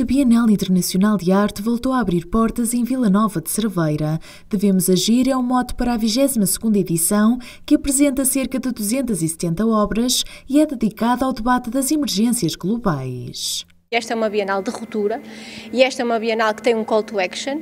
A Bienal Internacional de Arte voltou a abrir portas em Vila Nova de Cerveira. Devemos agir é um mote para a 22ª edição, que apresenta cerca de 270 obras e é dedicada ao debate das emergências globais. Esta é uma Bienal de ruptura e esta é uma Bienal que tem um call to action,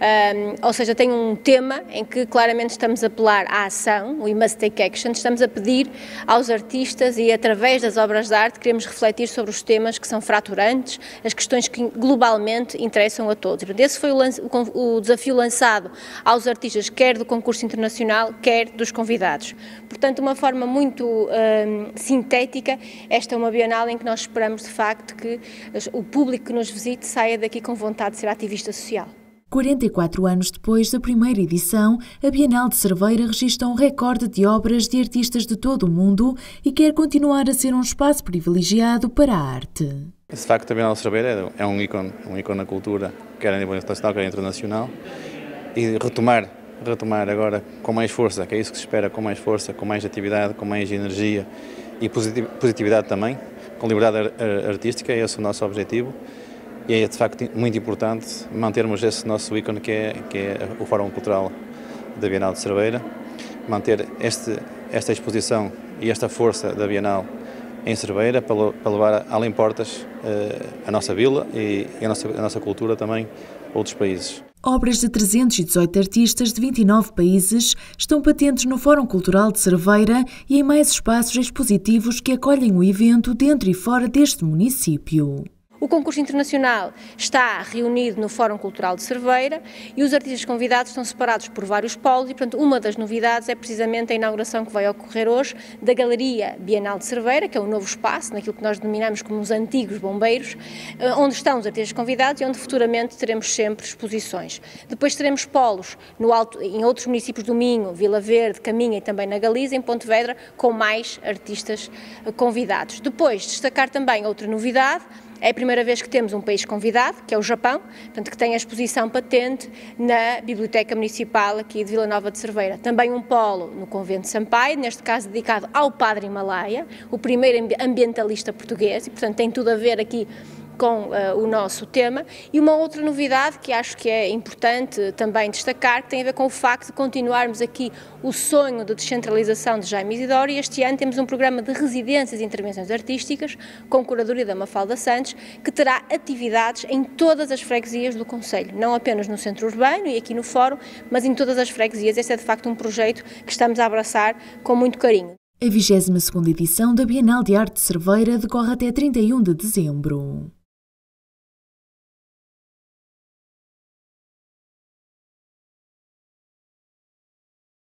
ou seja, tem um tema em que claramente estamos a apelar à ação, we must take action, estamos a pedir aos artistas e através das obras de arte queremos refletir sobre os temas que são fraturantes, as questões que globalmente interessam a todos. Esse foi o desafio lançado aos artistas, quer do concurso internacional, quer dos convidados. Portanto, de uma forma muito sintética, esta é uma Bienal em que nós esperamos de facto que o público que nos visite saia daqui com vontade de ser ativista social. 44 anos depois da primeira edição, a Bienal de Cerveira registra um recorde de obras de artistas de todo o mundo e quer continuar a ser um espaço privilegiado para a arte. De facto, a Bienal de Cerveira é um ícone na cultura, quer a nível nacional, quer internacional, e retomar agora com mais força, que é isso que se espera, com mais força, com mais atividade, com mais energia e positividade também, com liberdade artística, é esse o nosso objetivo e é de facto muito importante mantermos esse nosso ícone que é o Fórum Cultural da Bienal de Cerveira, manter esta exposição e esta força da Bienal em Cerveira para levar além portas a nossa vila e a nossa cultura também a outros países. Obras de 318 artistas de 29 países estão patentes no Fórum Cultural de Cerveira e em mais espaços expositivos que acolhem o evento dentro e fora deste município. O concurso internacional está reunido no Fórum Cultural de Cerveira e os artistas convidados estão separados por vários polos e, portanto, uma das novidades é precisamente a inauguração que vai ocorrer hoje da Galeria Bienal de Cerveira, que é um novo espaço, naquilo que nós denominamos como os antigos bombeiros, onde estão os artistas convidados e onde futuramente teremos sempre exposições. Depois teremos polos em outros municípios do Minho, Vila Verde, Caminha e também na Galiza, em Pontevedra, com mais artistas convidados. Depois, destacar também outra novidade. É a primeira vez que temos um país convidado, que é o Japão, portanto, que tem a exposição patente na Biblioteca Municipal aqui de Vila Nova de Cerveira. Também um polo no Convento de Sampaio, neste caso dedicado ao Padre Himalaia, o primeiro ambientalista português, e portanto tem tudo a ver aqui com o nosso tema. E uma outra novidade que acho que é importante também destacar, que tem a ver com o facto de continuarmos aqui o sonho de descentralização de Jaime Isidoro, e este ano temos um programa de residências e intervenções artísticas com curadoria da Mafalda Santos, que terá atividades em todas as freguesias do concelho, não apenas no centro urbano e aqui no fórum, mas em todas as freguesias. Este é de facto um projeto que estamos a abraçar com muito carinho. A 22ª edição da Bienal de Arte de Cerveira decorre até 31 de dezembro.